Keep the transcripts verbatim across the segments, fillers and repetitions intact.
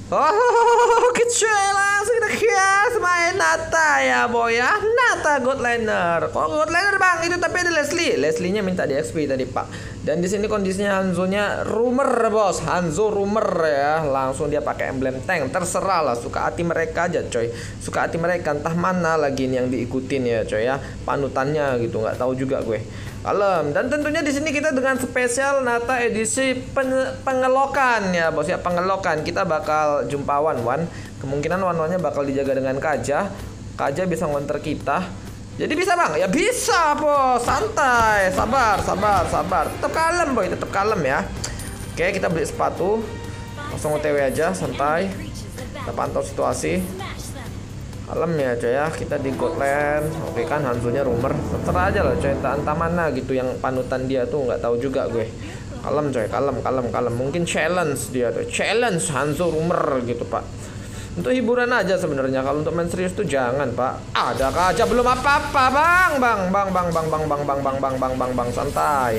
Oh, kecil langsung kita kias main Nata ya boy ya. Nata God Laner. Kok God Laner bang itu tapi ada Leslie. Leslie-nya minta di X P tadi pak. Dan di sini kondisinya Hanzo-nya rumor bos. Hanzo rumor ya. Langsung dia pakai emblem tank. Terserah lah suka hati mereka aja coy. Suka hati mereka entah mana lagi ini yang diikutin ya coy ya. Panutannya gitu nggak tahu juga gue. Kalem. Dan tentunya di sini kita dengan spesial Nata edisi pen pengelokan ya bos ya, pengelokan. Kita bakal jumpa Wan Wan. Kemungkinan Wan Wannya bakal dijaga dengan Kaja. Kaja bisa ngonter kita. Jadi bisa bang? Ya bisa bos. Santai, sabar, sabar, sabar. Tetap kalem boy, tetap kalem ya. Oke kita beli sepatu. Langsung O T W aja, santai. Kita pantau situasi. Kalem ya coy ya, kita di Godland. Oke kan Hanzo-nya rumor. Terserah aja lah coy, entah, entah mana gitu yang panutan dia tuh nggak tahu juga gue. Kalem coy, kalem, kalem, kalem. Mungkin challenge dia tuh, challenge Hanzo rumor gitu pak. Untuk hiburan aja sebenarnya. Kalau untuk main serius tuh jangan pak. Ada aja belum apa-apa bang, bang, bang, bang, bang, bang, bang, bang, bang, bang, bang, bang, bang, santai.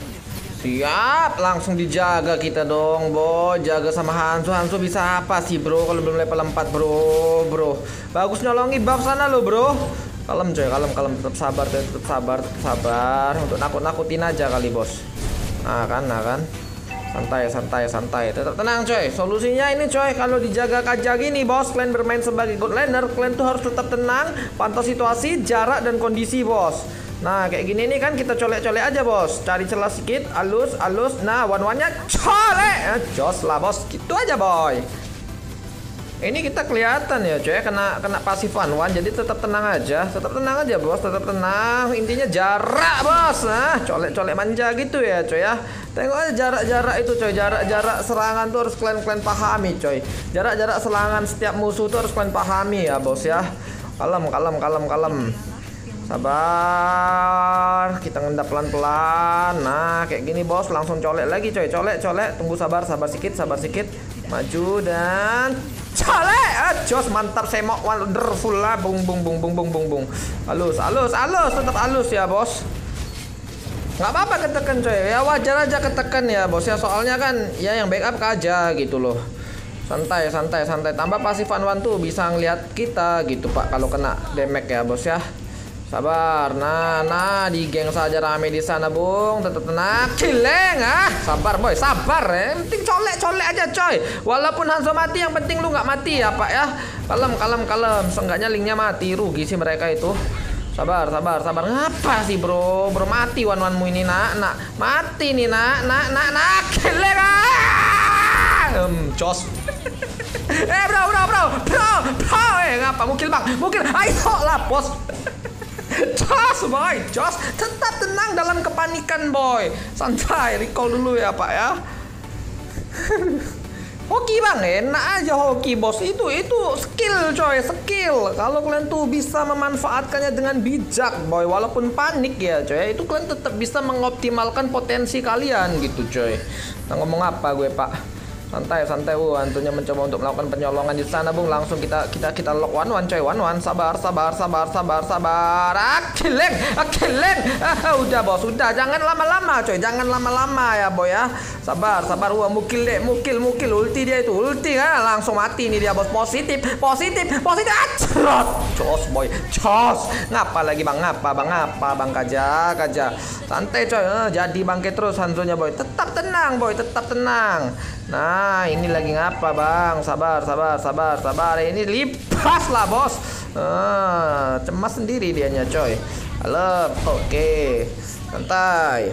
Siap, langsung dijaga kita dong, boy. Jaga sama Hanzo. Hanzo bisa apa sih, bro? Kalau belum level empat, bro, bro. Bagus nyolongi buff sana lo, bro. Kalem coy, kalem, kalem. Tetap sabar, tetap sabar, tetap sabar. Untuk nakut-nakutin aja kali, bos. Nah kan, nah kan. Santai, santai, santai. Tetap tenang, coy. Solusinya ini, coy. Kalau dijaga Kaja gini, bos. Kalian bermain sebagai God Laner. Kalian tuh harus tetap tenang. Pantau situasi, jarak, dan kondisi, bos. Nah kayak gini nih kan kita colek-colek aja bos. Cari celah sedikit, alus, alus. Nah wan-wannya colek, jos lah bos. Gitu aja boy. Ini kita kelihatan ya coy, kena kena pasif one-one. Jadi tetap tenang aja, tetap tenang aja bos, tetap tenang. Intinya jarak bos. Nah colek-colek manja gitu ya coy ya. Tengok aja jarak-jarak itu coy. Jarak-jarak serangan tuh harus kalian-kalian pahami coy. Jarak-jarak serangan setiap musuh tuh harus kalian pahami ya bos ya. Kalem, kalem, kalem, kalem. Sabar, kita ngendap pelan-pelan. Nah kayak gini bos, langsung colek lagi coy. Colek, colek, tunggu sabar, sabar sedikit, sabar sedikit. Maju dan colek. Ah, jos, mantap, semok wonderful lah. Bung, bung, bung, bung, bung, bung, bung. Halus, halus, halus, tetap halus ya bos. Nggak apa-apa ketekan coy, ya wajar aja ketekan ya bos ya. Soalnya kan ya yang backup aja gitu loh. Santai, santai, santai. Tambah pasif one-one tuh bisa ngeliat kita gitu pak. Kalau kena damage ya bos ya. Sabar, nah, nah, di geng saja rame di sana, bung. Tetap tenang, kileng, ah. Sabar, boy, sabar, ya. Yang penting colek-colek aja, coy. Walaupun Hanzo mati, yang penting lu nggak mati ya, pak ya. Kalem, kalem, kalem. Seenggaknya linknya mati, rugi sih mereka itu. Sabar, sabar, sabar. Ngapa sih, bro? Bro mati one-one-mu ini, nak, nak. Mati nih, nak, nak, nak, nak. Kileng, ah. Hmm, jos. eh, bro, bro, bro, bro, bro. Eh, ngapa? Mukil bang, mukil. Ayo lah, bos. Jos boy, jos. Tetap tenang dalam kepanikan boy. Santai, recall dulu ya pak ya. Hoki bang, enak aja hoki bos. Itu itu skill coy, skill. Kalau kalian tuh bisa memanfaatkannya dengan bijak boy. Walaupun panik ya coy, itu kalian tetap bisa mengoptimalkan potensi kalian gitu coy. Nah, ngomong apa gue pak? Santai, santai. Uh, hantunya mencoba untuk melakukan penyolongan di sana, bung. Langsung kita kita kita lock one one coy, one one. Sabar, sabar, sabar, sabar, sabar. Ah, killing, ah, killing. Ah, udah bos, udah. Jangan lama-lama coy, jangan lama-lama ya boy ya. Sabar, sabar. Wah, mukil deh, mukil, mukil. Ulti dia itu, ulti kan. Langsung mati nih dia bos. Positif, positif, positif. Ah, cerot. Jos boy, jos. Ngapa lagi bang? Ngapa bang? Ngapa bang? Kaja, kaja. Santai coy. Eh, jadi bangkit terus Hanzonya boy. Tetap tenang boy, tetap tenang. Nah ini lagi ngapa bang? Sabar, sabar, sabar, sabar. Ini lipas lah bos. ah, Cemas sendiri dianya coy. Halo, oke. Santai.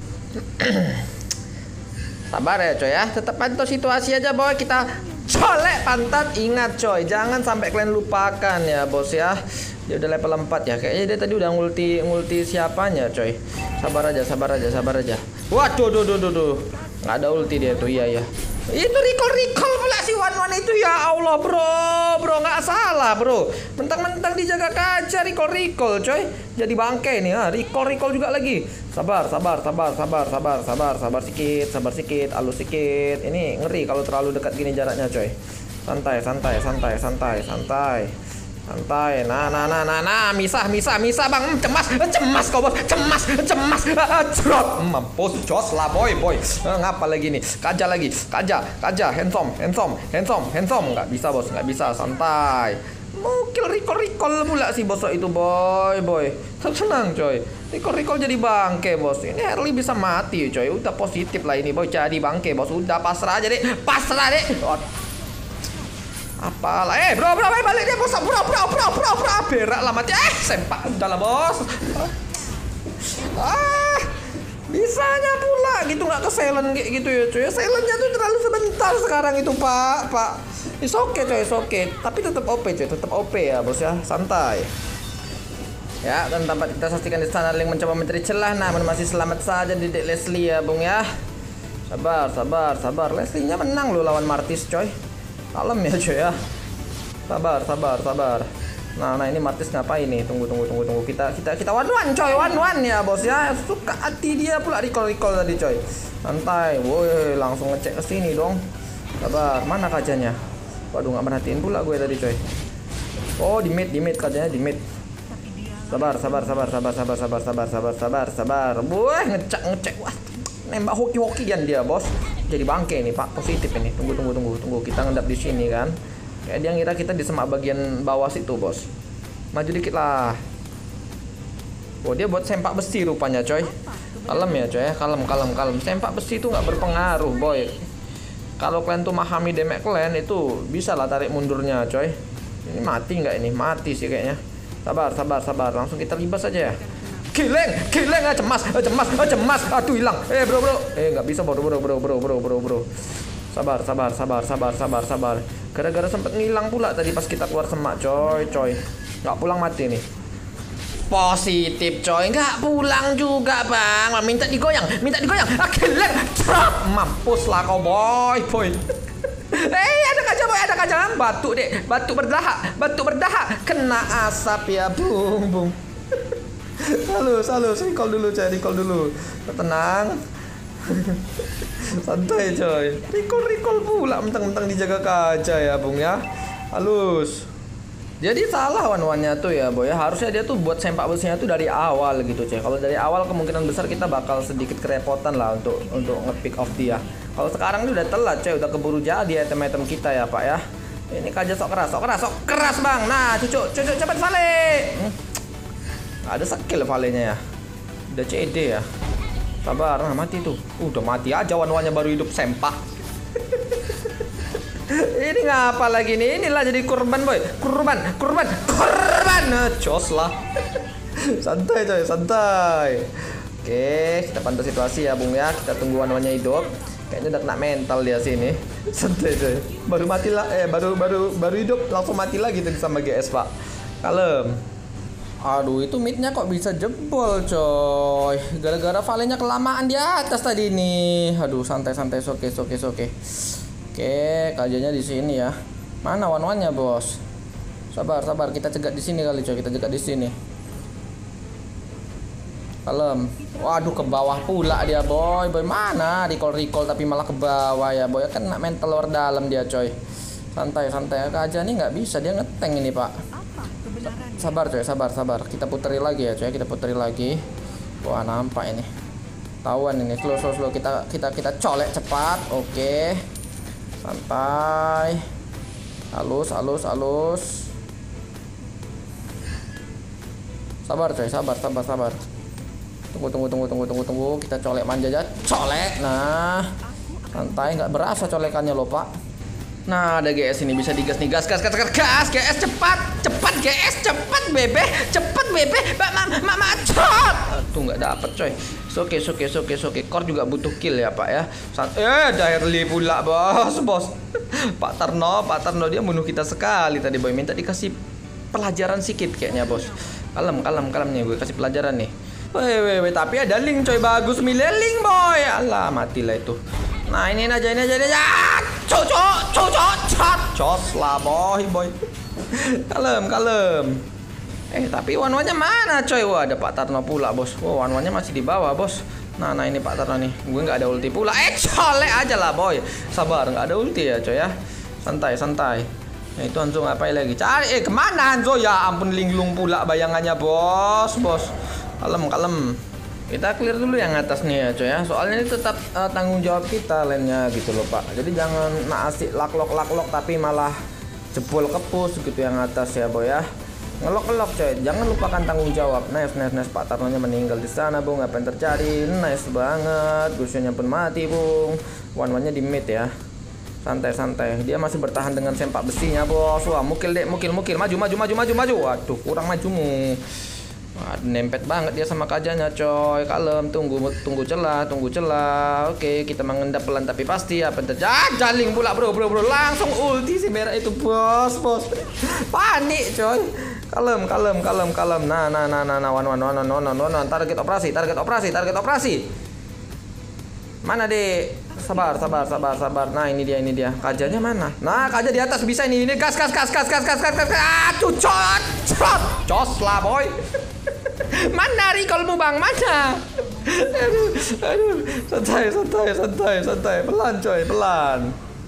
Sabar ya coy ya. Tetap pantau situasi aja boy. Kita colek pantat. Ingat coy, jangan sampai kalian lupakan ya bos ya. Dia udah level empat ya. Kayaknya dia tadi udah ngulti ngulti siapanya coy. Sabar aja, sabar aja, sabar aja. Waduh, duh, duh, duh, duh. Nggak ada ulti dia tuh, iya ya. Itu recall recall pula si one-one itu ya Allah bro, bro nggak salah bro. Mentang-mentang dijaga kaca recall recall coy. Jadi bangke nih, ha. Recall recall juga lagi. Sabar, sabar, sabar, sabar, sabar, sabar, sabar sedikit, sabar sedikit, halus sedikit. Ini ngeri kalau terlalu dekat gini jaraknya coy. Santai, santai, santai, santai, santai. Santai. Nah, nah, nah, nah, nah, misah, misah, misah, Bang. Cemas, cemas kau, Bos. Cemas, cemas. Drop. Mampus, jos lah, boy, boy. Ngapa lagi nih? Kaja lagi. Kaja, kaja, handsome, handsome, handsome, handsome. Nggak bisa, Bos. Nggak bisa. Santai. Mungkin recall-recall pula si bosok itu, boy, boy. Senang, coy. Recall-recall jadi bangke, Bos. Ini Harley bisa mati, coy. Udah positif lah ini, boy. Jadi bangke, Bos. Udah pasrah aja, Dek. Pasrah, Dek. Apalah, eh bro bro, eh balik dia bos, bro bro bro bro bro, berak lah mati, eh sempak udah lah bos. Ah, bisanya pula gitu nggak ke silent kayak gitu ya cuy. Silentnya tuh terlalu sebentar sekarang itu pak, pak. It's okay coy, it's okay. Tapi tetap O P coy, tetap O P ya bos ya, santai. Ya, dan tampak kita saksikan di sana Link mencoba mencari celah, namun masih selamat saja di Dek Leslie ya bung ya. Sabar, sabar, sabar. Leslie-nya menang loh lawan Martis coy. Kalem ya cuy ya. Sabar, sabar, sabar. Nah, nah ini Martis ngapain nih? Tunggu, tunggu, tunggu, tunggu. Kita kita kita one one coy, one one ya bos ya. Suka hati dia pula recall recall tadi coy. Santai, woi langsung ngecek ke sini dong. Sabar, mana kajanya? Waduh nggak merhatiin pula gue tadi coy. Oh di mid, di mid kajanya di mid. Sabar, sabar, sabar, sabar, sabar, sabar, sabar, sabar, sabar, sabar. Woi ngecek ngecek. Wah nembak hoki-hokian dia bos. Jadi bangke nih pak, positif ini. Tunggu tunggu tunggu tunggu kita ngendap di sini kan. Kayak dia ngira kita di semak bagian bawah situ bos. Maju dikit lah. Oh dia buat sempak besi rupanya coy. Kalem ya coy ya, kalem kalem kalem. Sempak besi itu nggak berpengaruh boy. Kalau kalian tuh memahami damage kalian itu bisa lah tarik mundurnya coy. Ini mati nggak ini? Mati sih kayaknya. Sabar sabar sabar. Langsung kita libas aja ya. Kileng, kileng ah cemas, ah cemas, ah cemas, aduh hilang. Eh bro bro, eh nggak bisa bro bro bro bro bro bro bro. Sabar sabar sabar sabar sabar sabar. Gara-gara sempet ngilang pula tadi pas kita keluar semak coy coy. Nggak pulang mati nih. Positif coy, nggak pulang juga bang. Minta digoyang, minta digoyang. Ah kileng, drop. Mampus lah kau boy boy. Eh ada kaca boy, ada kaca. Batuk dek, batuk berdahak, batuk berdahak. Kena asap ya bung bung. Halus, halus, recall dulu coy, recall dulu. Tenang. Santai coy. Recall, recall pula mentang-mentang dijaga kaca ya bung ya. Halus. Jadi salah wan-wannya tuh ya boy ya. Harusnya dia tuh buat sempak besinya tuh dari awal gitu coy. Kalau dari awal kemungkinan besar kita bakal sedikit kerepotan lah untuk untuk nge-pick off dia. Kalau sekarang ini udah telat coy, udah keburu jadi item-item kita ya pak ya. Ini kaja sok keras, sok keras, sok keras bang. Nah cucuk, cucuk cepat balik. Hmm. Ada skill valenya ya. Udah C D ya. Sabar, nah mati tuh. Udah mati aja wan-wannya baru hidup sempak. Ini ngapa lagi nih? Inilah jadi kurban boy. Kurban, kurban, kurban. Nah, jos lah. Santai coy, santai. Oke, kita pantau situasi ya bung ya. Kita tunggu wan-wannya hidup. Kayaknya udah kena mental dia sini. Santai coy. Baru mati lah, eh baru baru baru hidup langsung mati lagi tadi sama G S pak. Kalem. Aduh itu midnya kok bisa jebol coy. Gara-gara valenya kelamaan di atas tadi nih. Aduh santai-santai soke soke soke. Oke kajanya di sini ya. Mana wan-wannya bos? Sabar sabar kita cegat di sini kali coy. Kita cegat di sini. Kalem. Waduh ke bawah pula dia boy. Boy mana? Recall recall tapi malah ke bawah ya boy. Kan mental luar dalam dia coy. Santai santai. Kaja nih nggak bisa dia ngeteng ini pak. Sabar coy, sabar, sabar. Kita puteri lagi ya coy, kita puteri lagi. Wah nampak ini. Tahuan ini, slow, slow, slow. Kita, kita, kita colek cepat. Oke. Santai. Halus, halus, halus. Sabar coy, sabar, sabar, sabar. Tunggu, tunggu, tunggu, tunggu, tunggu, tunggu. Kita colek manja aja. Colek. Nah, santai. Nggak berasa colekannya loh pak. Nah ada G S ini bisa digas nih, gas gas gas gas gas G S cepat cepat G S cepat bebe cepat bebe mak mak mak macet. Tuh nggak dapet coy. Oke oke oke oke core juga butuh kill ya pak ya. Eh ada Harley pula bos bos. Pak Tarno Pak Tarno dia bunuh kita sekali tadi boy. Minta dikasih pelajaran sedikit kayaknya bos. Kalem kalem kalem nih gue kasih pelajaran nih. Weh weh weh tapi ada link coy bagus milih link boy. Alah matilah itu. Nah ini aja ini aja ini aja. Cocok, cocok, cat, cos lah boy, boy. Kalem, kalem. Eh tapi wan-wannya mana coy? Wah ada Pak Tarno pula bos. Wah wan-wannya masih di bawah bos. Nah, nah ini Pak Tarno nih. Gue nggak ada ulti pula. Eh colek aja lah boy. Sabar nggak ada ulti ya coy ya. Santai, santai. Nah, itu Hanzo ngapain lagi? Cari, eh kemana Hanzo? Ya ampun, linglung pula bayangannya bos, bos. Kalem, kalem. Kita clear dulu yang atas nih ya coy ya. Soalnya ini tetap uh, tanggung jawab kita lainnya gitu loh pak. Jadi jangan asik laklok laklok tapi malah jebol kepus gitu yang atas ya boy ya. Ngelok-ngelok coy, jangan lupakan tanggung jawab. Nice, nice, nice. Pak Tarnonya meninggal di sana bung. Apa yang terjadi? Nice banget. Gusionya pun mati bung. One-one-nya di mid ya. Santai-santai. Dia masih bertahan dengan sempak besinya bos. Wah, mukil dek, mukil, mukil. Maju, maju, maju, maju, maju. Waduh, kurang majumu. Wah, nempet banget dia sama kajanya coy. Kalem, tunggu, tunggu celah, tunggu celah. Oke, kita mengendap pelan tapi pasti apa yang terjadi? Jaling pula bro, bro, bro. Langsung ulti si merah itu bos, bos. Panik coy. Kalem, kalem, kalem, kalem. Nah, nah, nah, nah, nah, wan, wan, wan, wan, wan, wan, wan. Target operasi, target operasi, target operasi. Mana dek? Sabar, sabar, sabar, sabar. Nah, ini dia, ini dia. Kajanya mana? Nah, kaja di atas bisa ini. Ini gas, gas, gas, gas, gas, gas, gas, gas. Ah, cucot, cucot. Jos lah, boy. Mana recallmu bang? Mana? Aduh, aduh. Santai, santai, santai, santai. Pelan, coy, pelan.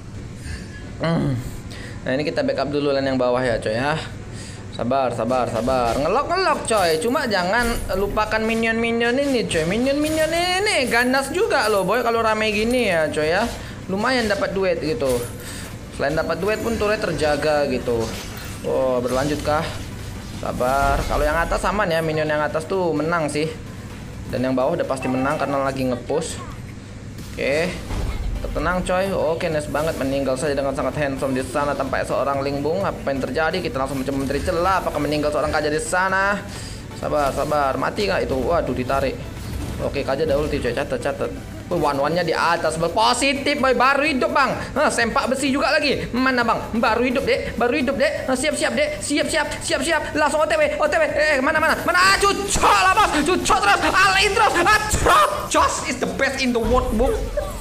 Hmm. Nah, ini kita backup dulu lan yang bawah ya, coy ya. Sabar, sabar, sabar. Ngelok-ngelok coy. Cuma jangan lupakan minion-minion ini coy. Minion-minion ini ganas juga loh boy kalau rame gini ya coy ya. Lumayan dapat duit gitu. Selain dapat duit pun turret terjaga gitu. Oh, berlanjut kah? Sabar. Kalau yang atas aman ya. Minion yang atas tuh menang sih. Dan yang bawah udah pasti menang karena lagi nge-push. Oke. Tenang coy. Oke, nice banget, meninggal saja dengan sangat handsome di sana tanpa seorang lingbung. Apa yang terjadi? Kita langsung mencoba mencari celah. Apakah meninggal seorang kaja di sana? Sabar, sabar. Mati nggak itu? Waduh, ditarik. Oke, kaja ada ulti coy. Catat, catat. One-one-nya di atas. Positif boy, baru hidup bang. Hah, sempak besi juga lagi. Mana bang? Baru hidup dek. Baru hidup dek. Siap-siap dek. Siap-siap. Siap-siap. Langsung O T W. O T W. Eh, mana-mana? Mana? Cucok lah bos. Cucok terus. Alain terus. Cucok. Josh is the best in the world book.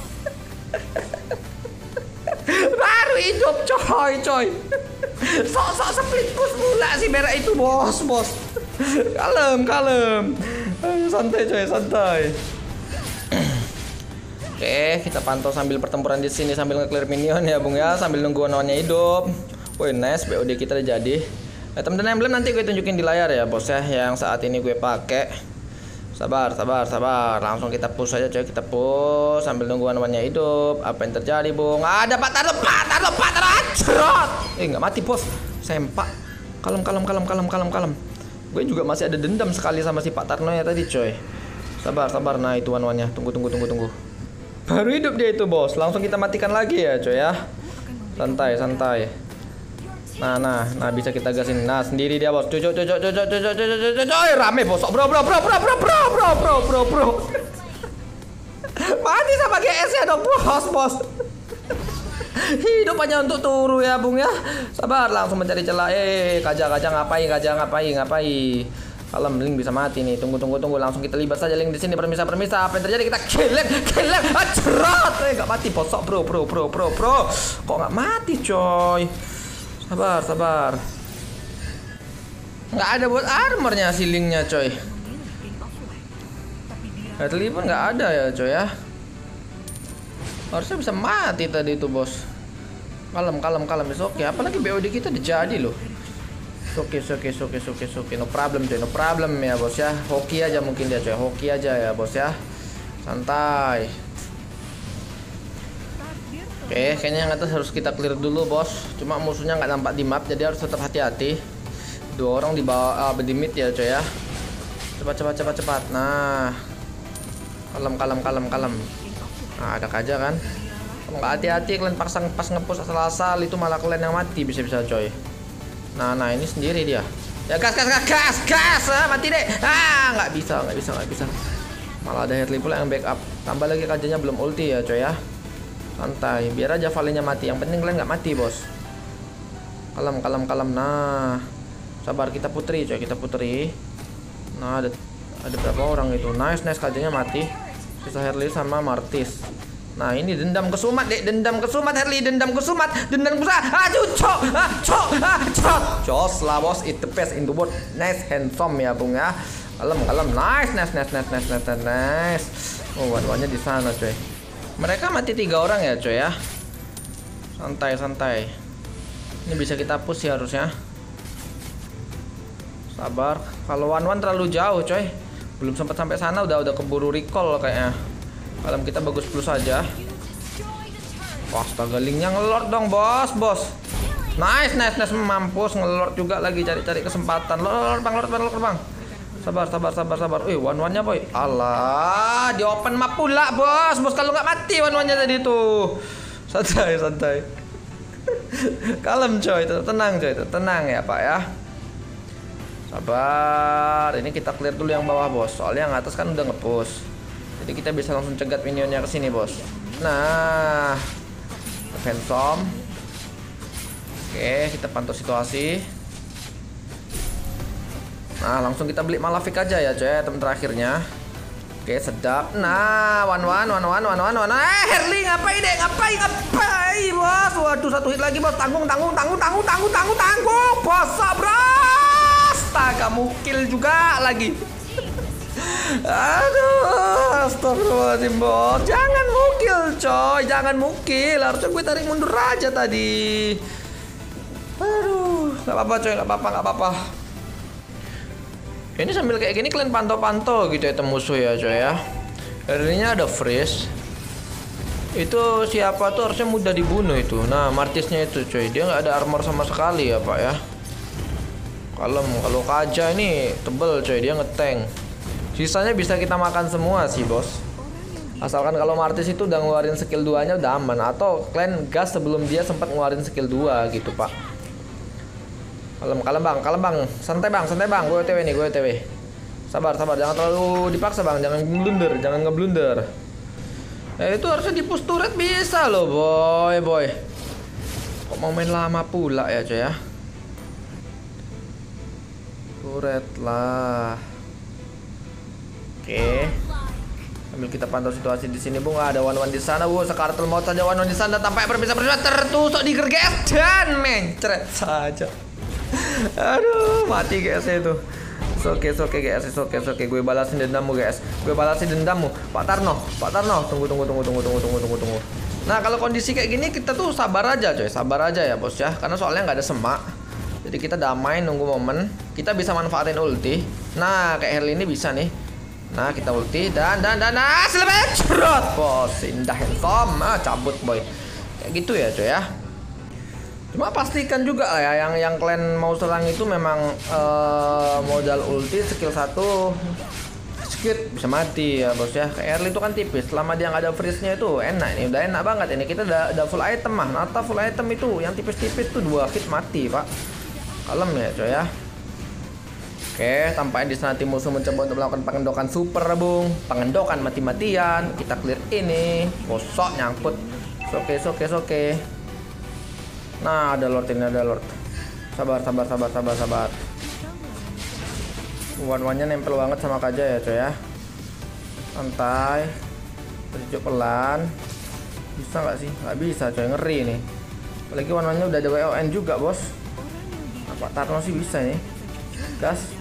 Baru hidup coy coy. Sok-sok split push pula si merah itu bos bos. Kalem kalem. Santai coy santai. Oke, kita pantau sambil pertempuran di sini sambil nge-clear minion ya bung ya, sambil nunggu lawannya hidup. Woi nice, B O D kita udah jadi. Item dan emblem nanti gue tunjukin di layar ya bos ya, yang saat ini gue pakai. Sabar, sabar, sabar. Langsung kita push aja coy, kita push sambil nunggu lawannya hidup. Apa yang terjadi bung? Ada Pak Tarno, Pak Tarno, Pak Tarno. Eh nggak mati bos, sempak. Kalem, kalem, kalem, kalem, kalem, kalem. Gue juga masih ada dendam sekali sama si Pak Tarno ya tadi coy. Sabar, sabar. Nah itu wan-wannya. Tunggu, tunggu, tunggu, tunggu. Baru hidup dia itu bos. Langsung kita matikan lagi ya coy ya. Santai, santai. Nah, nah, nah bisa kita gasin. Nah, sendiri dia bos. Cocok, cocok, cocok, cocok, cocok, cocok, cocok. Rame bos. Bro, bro, bro, bro, bro, bro, bro, bro, bro, bro. Mati sama G S ya dong bos, bos. Hidup hanya untuk turu ya bung ya. Sabar, langsung mencari celah. Eh, kaja, kaja ngapain, kaja ngapain, ngapain. Kalem, Link bisa mati nih. Tunggu, tunggu, tunggu. Langsung kita libat saja Link di sini. Permisa, permisa. Apa yang terjadi? Kita kill Link, kill Link. Cerot. Eh, nggak mati bosok bro, bro, bro, bro, bro. Kok nggak mati coy? Sabar, sabar. Nggak ada buat armornya si Linknya coy. Headley pun nggak ada ya coy ya. Harusnya bisa mati tadi itu bos. Kalem, kalem, kalem. Oke, apalagi B O D kita dijadi loh. Oke, oke, oke, oke, oke. No problem coy, no problem ya bos ya. Hoki aja mungkin dia coy, hoki aja ya bos ya. Santai. Oke, kayaknya yang atas harus kita clear dulu bos. Cuma musuhnya nggak nampak di map, jadi harus tetap hati-hati. Dua orang di bawah, uh, di mid ya coy ya. Cepat, cepat, cepat, cepat. Nah, kalem, kalem, kalem, kalem. Nah, ada kaja kan. Kalau nggak hati-hati, kalian pasang pas ngepush asal-asal itu malah kalian yang mati bisa-bisa coy. Nah, nah ini sendiri dia. Ya gas, gas, gas, gas, gas. Ah, mati deh. Ah, nggak bisa, nggak bisa, nggak bisa. Malah ada Headley pula yang backup. Tambah lagi kajanya belum ulti ya coy ya. Santai, biar aja Valinya mati. Yang penting kalian nggak mati bos. Kalem, kalem, kalem. Nah, sabar, kita putri coy, kita putri. Nah, ada ada berapa orang itu? Nice, nice, kajanya mati. Sisa Headley sama Martis. Nah, ini dendam kesumat dek, dendam kesumat Headley, dendam kesumat, dendam kesumat. Ah, cocok, ah, cok, ah, cok. Jos lah bos, it the best in the world. Nice, handsome ya bung ya. Kalem, kalem. Nice, nice, nice, nice, nice, nice, nice. Oh, wan-wannya di sana coy. Mereka mati tiga orang ya coy ya. Santai, santai. Ini bisa kita push sih harusnya. Sabar. Kalau one one terlalu jauh coy. Belum sempat sampai sana udah udah keburu recall kayaknya. Kalau kita bagus plus aja. Wah, astaga, linknya ngelord dong bos, bos. Nice, nice, nice, mampus ngelord juga lagi cari-cari kesempatan. Lord, bang, lord, bang, lord, bang. Sabar, sabar, sabar, sabar. Wih, one one-nya boy. Alah, di open map pula bos, bos kalau nggak mati one one-nya tadi tuh. Santai, santai. Kalem coy, tenang coy, tenang ya pak ya. Sabar, ini kita clear dulu yang bawah bos. Soalnya yang atas kan udah nge-push. Jadi kita bisa langsung cegat minionnya ke sini bos. Nah, Phantom. Oke, kita pantau situasi. Nah, langsung kita beli Malavik aja ya coy, temen terakhirnya. Oke, sedap. Nah, one one, one one, one one, one. Eh, Herli ngapain deh? Ngapain, ngapain, bos? Waduh, satu hit lagi bos. Tanggung, tanggung, tanggung, tanggung, tanggung, tanggung, tanggung. Bos, sabras. Astaga, mukil juga lagi. Aduh, astagfirullahaladzim bos. Jangan mukil coy, jangan mukil. Harusnya gue tarik mundur aja tadi. Aduh, gak apa-apa coy, gak apa-apa, gak apa-apa. Ini sambil kayak gini kalian pantau-pantau gitu ya musuh ya coy ya. Akhirnya ada freeze. Itu siapa tuh harusnya mudah dibunuh itu. Nah, Martisnya itu coy, dia nggak ada armor sama sekali ya pak ya. Kalem, kalau Kaja ini tebel coy, dia ngetank. Sisanya bisa kita makan semua sih bos. Asalkan kalau Martis itu udah ngeluarin skill dua nya udah aman. Atau kalian gas sebelum dia sempat ngeluarin skill dua gitu pak. Kalem, kalem bang, kalem bang. Santai bang, santai bang. Gue O T W nih, gue O T W. Sabar, sabar. Jangan terlalu dipaksa bang, jangan blunder, jangan ngeblunder. Eh itu harusnya di push turret bisa loh boy, boy. Kok mau main lama pula ya coy ya. Turret lah. Oke, sambil kita pantau situasi di sini bung. Ada one one di sana bu. Sekartel mau saja one one di sana tanpa berpisah-pisah tertusuk di G S dan mencret saja. Aduh, mati G S itu. Oke, oke G S, oke, oke. Gue balasin dendammu G S. Gue balasin dendammu. Pak Tarno, Pak Tarno. Tunggu, tunggu, tunggu, tunggu, tunggu, tunggu, tunggu, tunggu. Nah kalau kondisi kayak gini kita tuh sabar aja coy, sabar aja ya bos ya. Karena soalnya nggak ada semak. Jadi kita damai nunggu momen. Kita bisa manfaatin ulti. Nah kayak Herli ini bisa nih. Nah kita ulti dan dan dan nah selesai cerot bos, indah handsome, ah, cabut boy. Kayak gitu ya coy ya. Cuma pastikan juga lah ya yang yang kalian mau serang itu memang uh, modal ulti skill satu skit bisa mati ya bos ya. Kayak Erli itu kan tipis, selama dia nggak ada freeze-nya itu enak ini, udah enak banget ini. Kita udah, udah full item mah, Nata full item itu yang tipis-tipis tuh dua hit mati pak. Kalem ya coy ya. Oke, tampaknya di sana tim musuh mencoba untuk melakukan pengendokan super bung, pengendokan mati-matian. Kita clear ini, gosok nyangkut. Oke, oke, oke. Nah, ada Lord ini, ada Lord. Sabar, sabar, sabar, sabar, sabar. One-one-nya nempel banget sama Kaja ya coy ya. Santai. Terjun pelan. Bisa nggak sih? Nggak bisa coy, ngeri nih. Apalagi one-one-nya udah ada W O N juga bos. Nah, Pak Tarno sih bisa nih. Gas.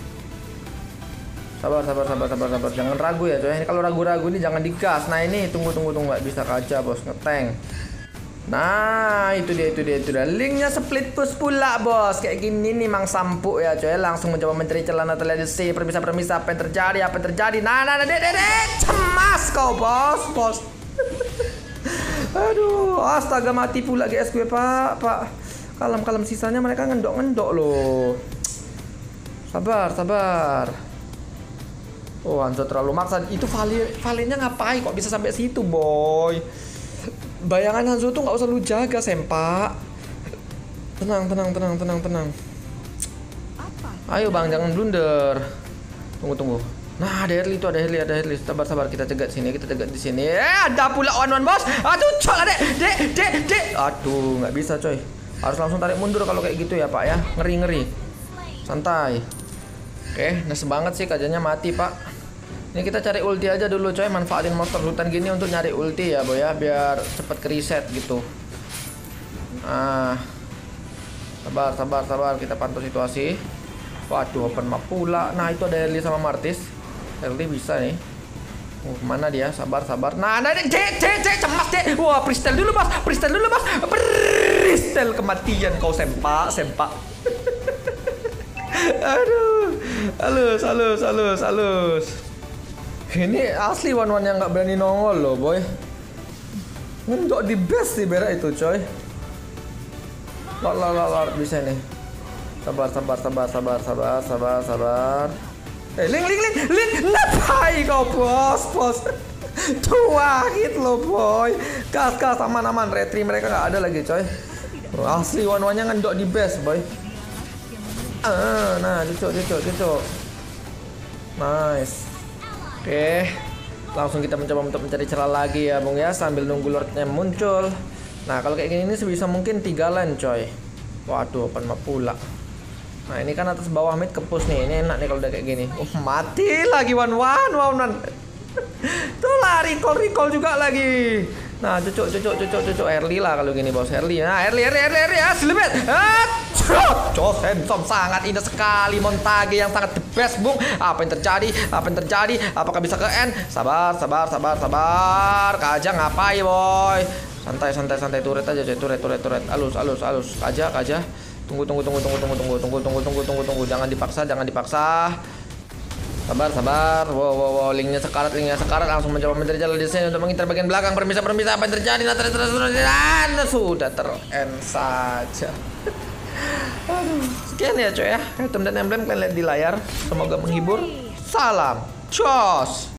Sabar, sabar, sabar, sabar, sabar. Jangan ragu ya coy. Ini kalau ragu-ragu ini jangan digas. Nah ini tunggu, tunggu, tunggu. Nggak bisa Kaja bos, ngeteng. Nah itu dia, itu dia, itu dia. Linknya split push pula bos. Kayak gini nih mang sampuk ya coy. Langsung mencoba mencari celana televisi. Permisa-permisa apa yang terjadi, apa yang terjadi. Nah, nah, nah, dek, dek, dek. Cemas kau bos, bos. Aduh, astaga mati pula G S gue pak, pak. Kalem, kalem, sisanya mereka ngendok-ngendok loh. Sabar, sabar. Oh, Hanzo terlalu maksa. Itu Vale, Vale-nya ngapain kok bisa sampai situ, boy? Bayangan Hanzo tuh nggak usah lu jaga, sempak. Tenang, tenang, tenang, tenang, tenang. Ayo bang, jangan blunder. Tunggu, tunggu. Nah, ada Herli itu, ada Herli, ada Herli. Sabar, sabar, kita cegat sini, kita cegat di sini. Eh, ada pula one-one bos. Aduh, col, dek, dek, dek, dek. Aduh, nggak bisa, coy. Harus langsung tarik mundur kalau kayak gitu ya, pak ya. Ngeri, ngeri. Santai. Oke, nes banget sih Kajanya mati pak. Ini kita cari ulti aja dulu coy. Manfaatin monster hutan gini untuk nyari ulti ya boy ya, biar cepet ke reset gitu. Nah, sabar, sabar, sabar. Kita pantau situasi. Waduh, open map pula. Nah itu ada Herli sama Martis. Herli bisa nih. Oh, mana dia? Sabar, sabar. Nah, nah, cek, cek, cek, cemas cek. Wah, freestyle dulu bos, freestyle dulu bos. Brrrr. kristal kematian kau sempak, sempak. Aduh, halus, halus, halus, halus. Ini asli one-one yang nggak berani nongol loh, boy. Untuk di best sih berak itu, coy. Lor, lor, lor, lor, bisa nih. Sabar, sabar, sabar, sabar, sabar, sabar, sabar. Eh, link, link, link, link. Ngapain kau, bos, bos? Tua hit lo, boy. Gas, gas, aman, aman. Retri mereka nggak ada lagi, coy. Asli one-one-nya ngendok di best, boy. Ah, nah, cucuk, cucuk, cucuk. Nice. Oke, langsung kita mencoba untuk mencari celah lagi ya, Bung ya, sambil nunggu lordnya muncul. Nah, kalau kayak gini ini sebisa mungkin tiga lane, coy. Waduh, open map pula. Nah, ini kan atas bawah mid ke push nih. Ini enak nih kalau udah kayak gini. Oh, mati lagi one-one, wow, nan. Tuh lah, recall, recall juga lagi. Nah, cucuk, cucuk, cucuk, cucuk. Early lah kalau gini, bos. Early. Nah, early, early, early, early. Ah, selebet. Ah, Jos handsome, sangat indah sekali montage yang sangat the best, Bung. Apa yang terjadi? Apa yang terjadi? Apakah bisa ke end? Sabar, sabar, sabar, sabar. Kaja ngapain, boy? Santai, santai, santai. Turret aja, coy. Turret, turret, turret. Alus, alus, alus. Kaja, kaja. Tunggu, tunggu, tunggu, tunggu, tunggu, tunggu, tunggu, tunggu, tunggu, tunggu, tunggu. Jangan dipaksa, jangan dipaksa. Sabar, sabar. Wow, wow, wow. Linknya sekarat, linknya sekarat. Langsung mencoba mencari jalan di sini untuk menginter bagian belakang. Permisa, permisa. Apa yang terjadi? Nah, terus, terus, terus, terus. Sudah ter-end saja. Aduh, sekian ya, coy ya. Item dan emblem kalian lihat di layar. Semoga menghibur. Salam, Jos.